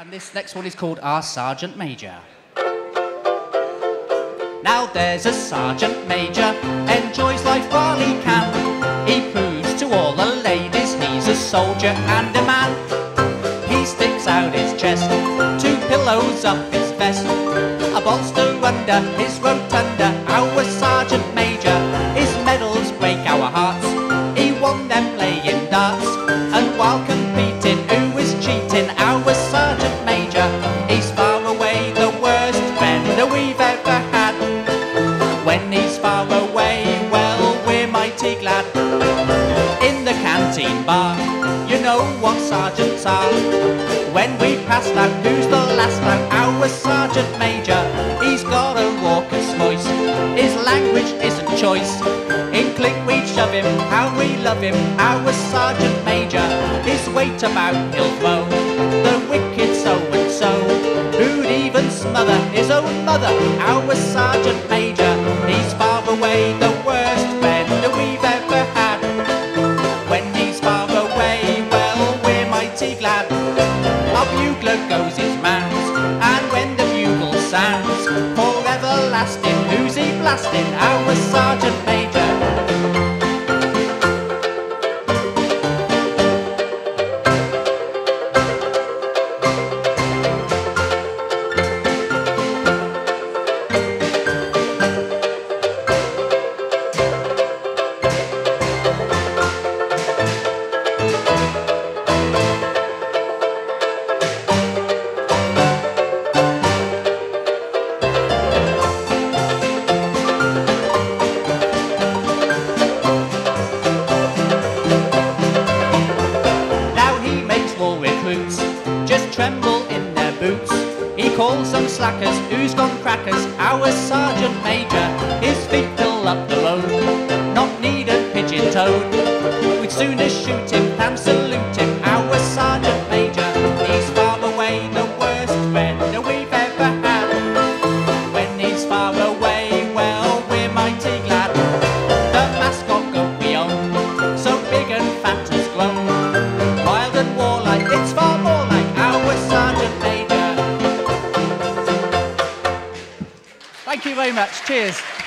And this next one is called Our Sergeant Major. Now there's a Sergeant Major, enjoys life while he can. He proves to all the ladies he's a soldier and a man. He sticks out his chest, 2 pillows up his vest, a bolster under his rotunda. Our Sergeant Major, his medals break our hearts. He won them playing darts, and while competing, who is cheating? Our Sergeant Major, he's far away the worst friend we've ever had. When he's far away, well, we're mighty glad. In the canteen bar, you know what sergeants are. When we pass out, who's the last out? Our Sergeant Major, he's got a raucous voice. His language isn't choice. In clink we shove him, how we love him. Our Sergeant Major, his weight about he'll throw the wicked so-and-so, who'd even smother his own mother. Our Sergeant Major, he's far away the worst friend we've ever had. When he's far away, well, we're mighty glad. Our bugler goes his rounds, and when the bugle sounds, forever lasting, who's he blasting? Our Sergeant Major. Just tremble in their boots. He calls them slackers, who's gone crackers? Our Sergeant Major, his feet fill up the road, not needed pigeon-toed. We'd sooner shoot him than salute him. Our Sergeant Major, he's far away the worst friend we've ever had. When he's far away, well, we're mighty glad. The mascot goat we own, so big and fat has grown, wild and warlike, it's far more like our Sergeant Major. Thank you very much. Cheers.